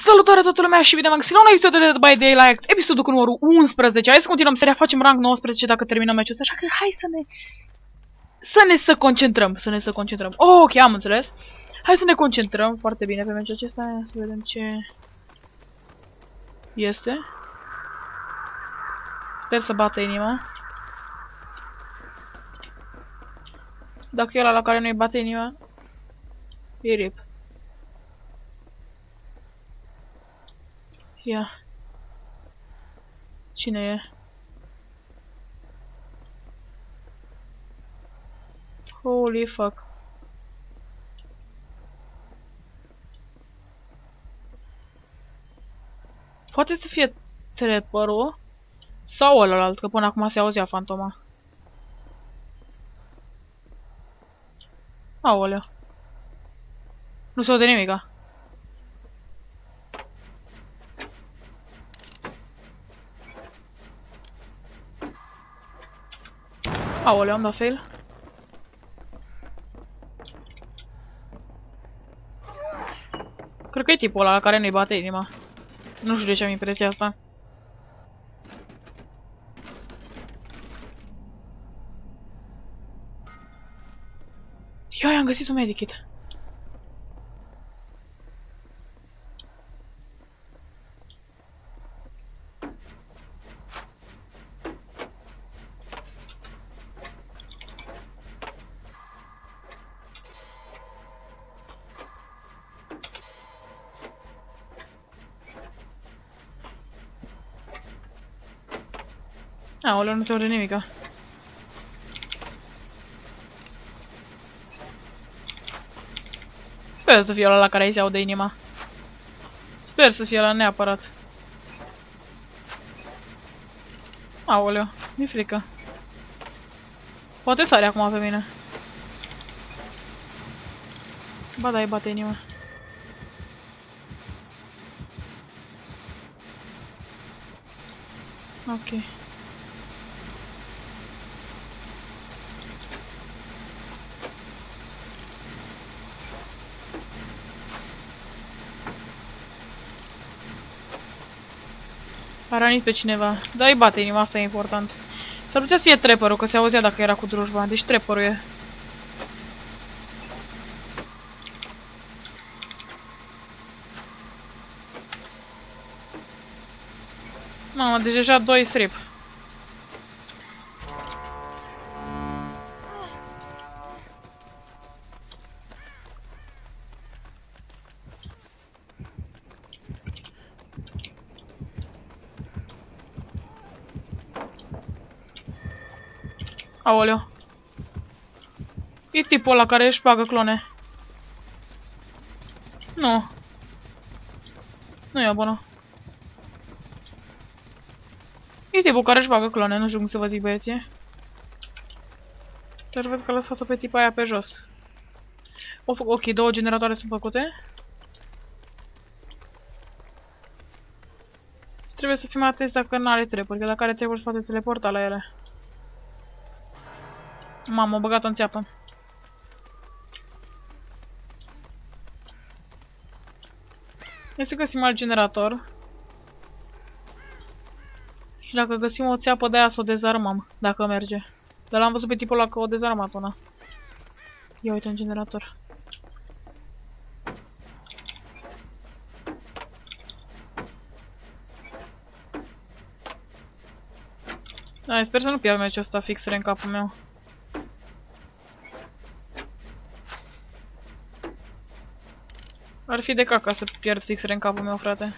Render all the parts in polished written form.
Salutare toată lumea și bine am găsit la un episod de Dead by Daylight, episodul cu numărul 11. Hai să continuăm seria, facem rank 19 dacă terminăm meciul ăsta, așa că hai să ne concentrăm. Oh, ok, am înțeles. Hai să ne concentrăm foarte bine pe meciul acesta, să vedem ce este. Sper să bată inima. Dacă e ăla la care nu-i bate inima, e rip. Ia. Cine e? Holy fuck. Poate să fie trapperul sau ălălalt, că până acum se auzea fantoma. Aoleu. Nu se aude nimica. Aoleu, am dat fail. Cred că e tipul ăla la care nu-i bate inima. Nu știu de ce am impresia asta. Eu am găsit un medikit. Aoleu, nu se aude nimica. Sper să fie ăla la care îi se aude inima. Sper să fie ăla neapărat. Aoleu, mi-e frică. Poate sare acum pe mine. Ba da, îi bate inima. Ok. A ranit pe cineva. Da, îi bate inima, asta e important. S-ar putea să fie trapperul, că se auzea dacă era cu drujba. Deci trapperul e. Mamă, deci deja 2 strip. Aoleu. E tipul ăla care își bagă clone. Nu. Nu e bună. E tipul care își bagă clone, nu știu cum să vă zic, băieții. Dar văd că a lăsat-o pe tipa aia pe jos. Ok, 2 generatoare sunt făcute. Trebuie să fim atenți dacă nu are treburi, că dacă are treburi se poate teleporta la ele. Mamă, am băgat-o în țeapă. Hai să găsim alt generator. Și dacă găsim o țeapă de aia, să o dezarmăm, dacă merge. Dar l-am văzut pe tipul ăla că o dezarmat una. Ia uite un generator. Hai, sper să nu pierd meciul ăsta fixere în capul meu. Ar fi de caca să pierd fixere în capul meu, frate.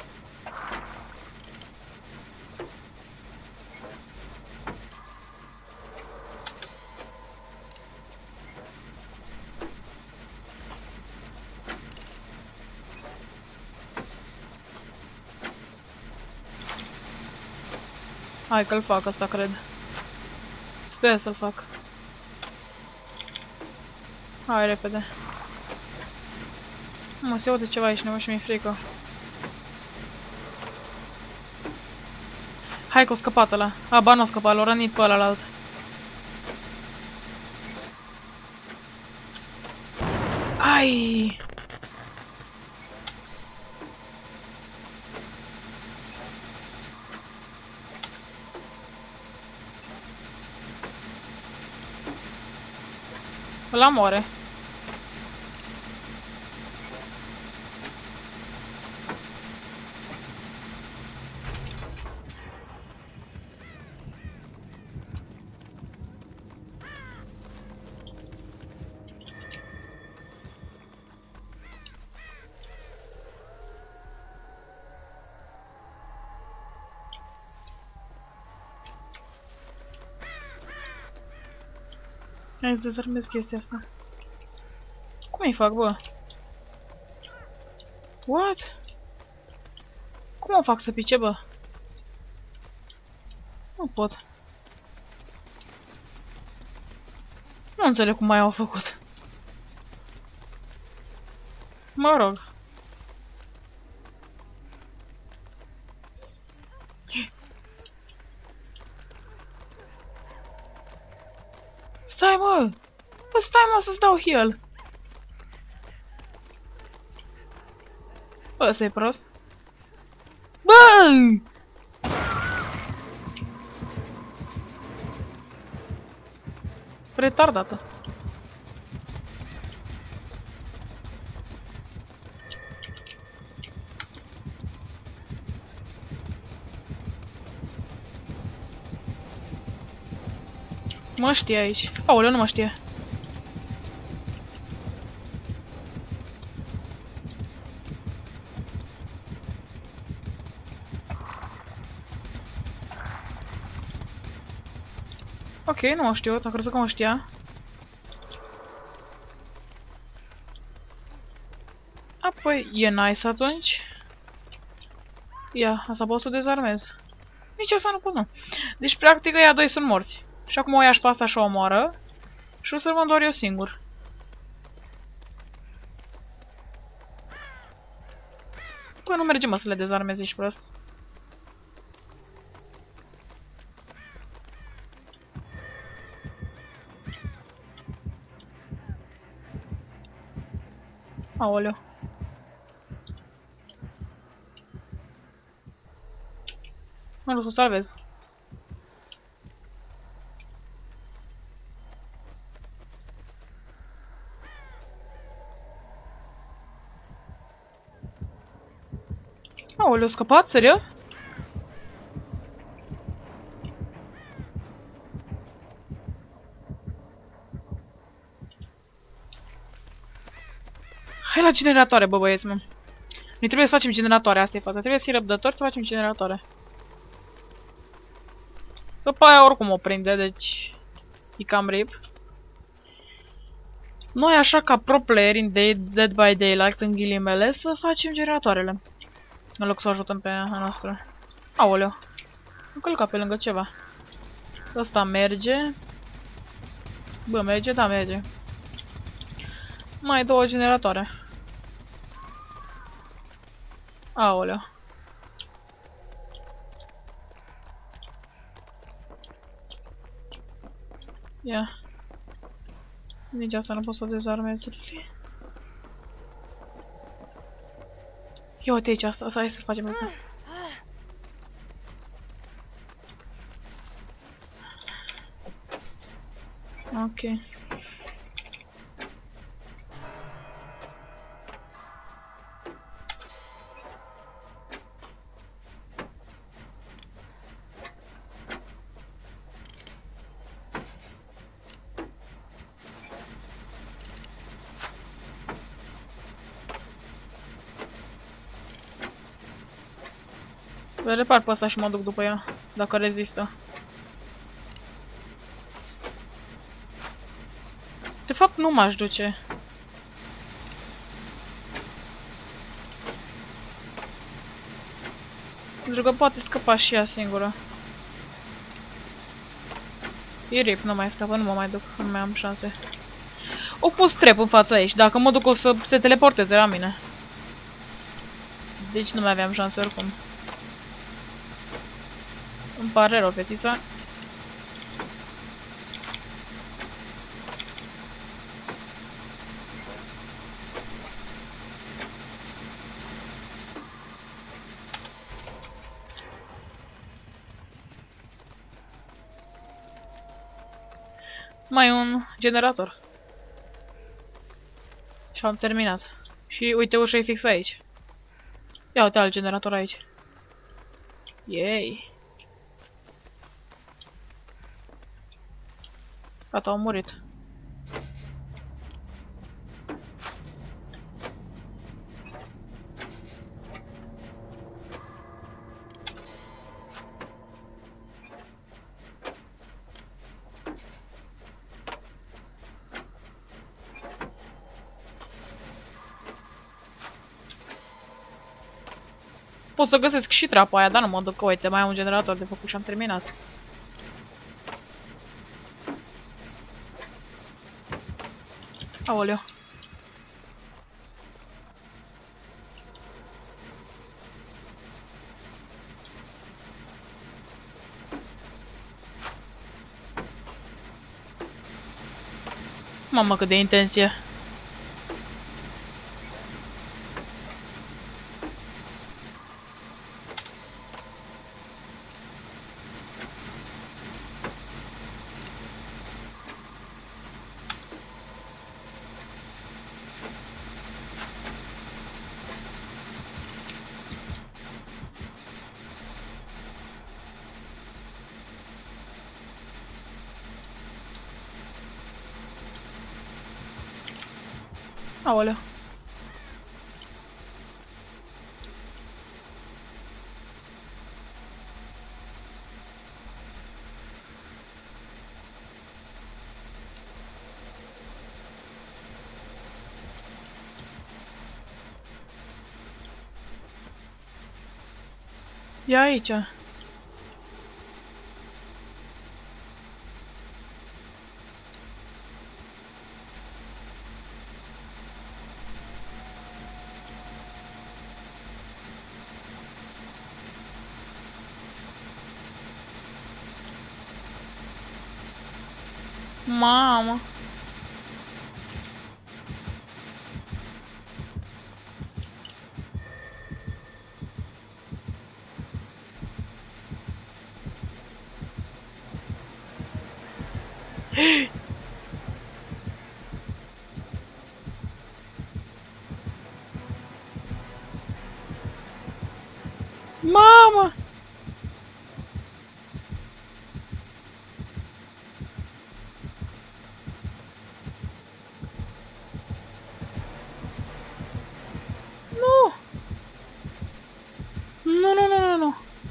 Hai că-l fac asta, cred. Sper să-l fac. Hai, repede. Mă, se aude ceva aici, nu și mi-e frică. Hai că o scăpat ăla. A, ba, nu a scăpat, l-a rănit pe ălalalt. Ai! Ăla moare. Hai să dezarmez chestia asta. Cum îi fac, bă? What? Cum o fac să pice, bă? Nu pot. Nu înțeleg cum mai au făcut. Mă rog. Stai, mă! Bă, stai, mă, să-ți dau heal. Bă, ăsta e prost. Bă! Retardată. Mă știe aici. Aoleu, nu mă știe. Ok, nu mă știu, am crezut că mă știa. Apoi, e nice atunci. Ia, asta pot să o dezarmez. Nici asta nu pot, nu. Deci, practic, ăia doi sunt morți. Și acum o ia și pe asta și o omoară. Și o să rămân doar eu singur. Păi nu merge, mă, să le dezarmezi, ești prost. Aoleu. Mă duc să o salvez. Aoleu, scăpat? Serios? Hai la generatoare, bă, băieți, mă. Noi trebuie să facem generatoare, asta e faza. Trebuie să fii răbdători să facem generatoare. După aia oricum o prinde, deci... E cam rip. Noi, așa ca pro player în Dead by Daylight, în ghilimele, să facem generatoarele. În loc să o ajutăm pe a noastră. Aoleu. Am călcat pe lângă ceva. Ăsta merge. Bă, merge? Da, merge. Mai două generatoare. Aoleu. Ia. Nici asta nu pot să o dezarmez. Ia uite aici asta, hai să-l facem asta. Ok. Îl repar pe ăsta și mă duc după ea, dacă rezistă. De fapt, nu m-aș duce. Pentru că poate scăpa și ea singură. E rip, nu mai scapă, nu mă mai duc, nu mai am șanse. O pus trep în fața ei și dacă mă duc o să se teleporteze la mine. Deci nu mai aveam șanse oricum. Îmi pare rău, fetița. Mai un generator. Și am terminat. Și uite, ușa e fix aici. Ia uite alt generator aici. Yay. Gata, au murit. Pot să găsesc și trapa aia, dar nu mă duc, că uite, mai am un generator de făcut și am terminat. Aoleu. Mamă, cât de intensie. Aoleu. Ia aici. Mamă. Mamă. Nu. Nu, nu, nu, nu, nu.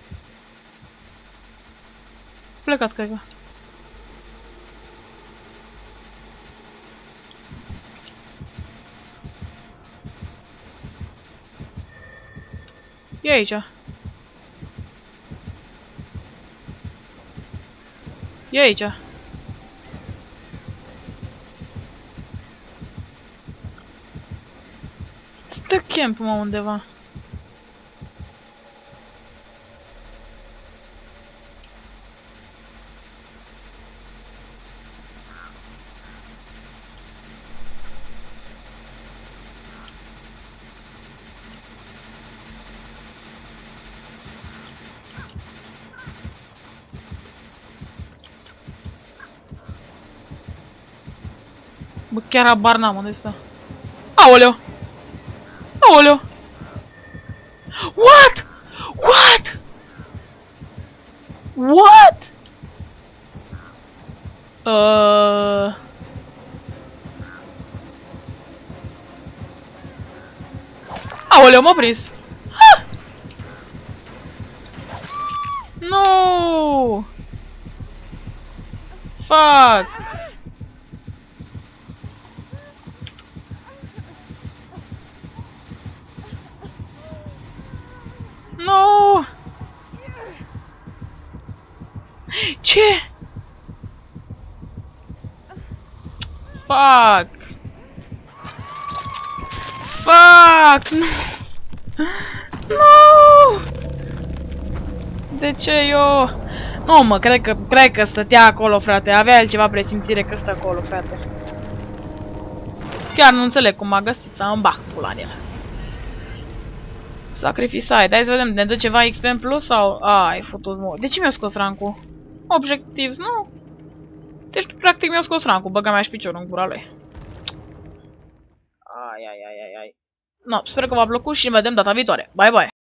Plecat, cred că. E aici. E aici. Stă camp, mă, undeva. Bă, chiar habar n-am unde stă. Aoleu! Aoleu! What? What? What? Aoleu, m-a prins! Ah! No! Fuck! No! Ce? Fuck! Fuck! Nu! Nu! De ce eu? Nu, mă, cred că stătea acolo, frate. Avea el ceva presimțire că stă acolo, frate. Chiar nu înțeleg cum m-a găsit să îmi bag pula în el. Sacrificai. Hai să vedem, ne dă ceva XP în plus sau... Ai, futus mult. De ce mi-a scos rancul? Objectives, nu? Deci, practic, mi-a scos rancul. Băga mea și piciorul în gura lui. No, sper că v-a plăcut și ne vedem data viitoare. Bye, bye!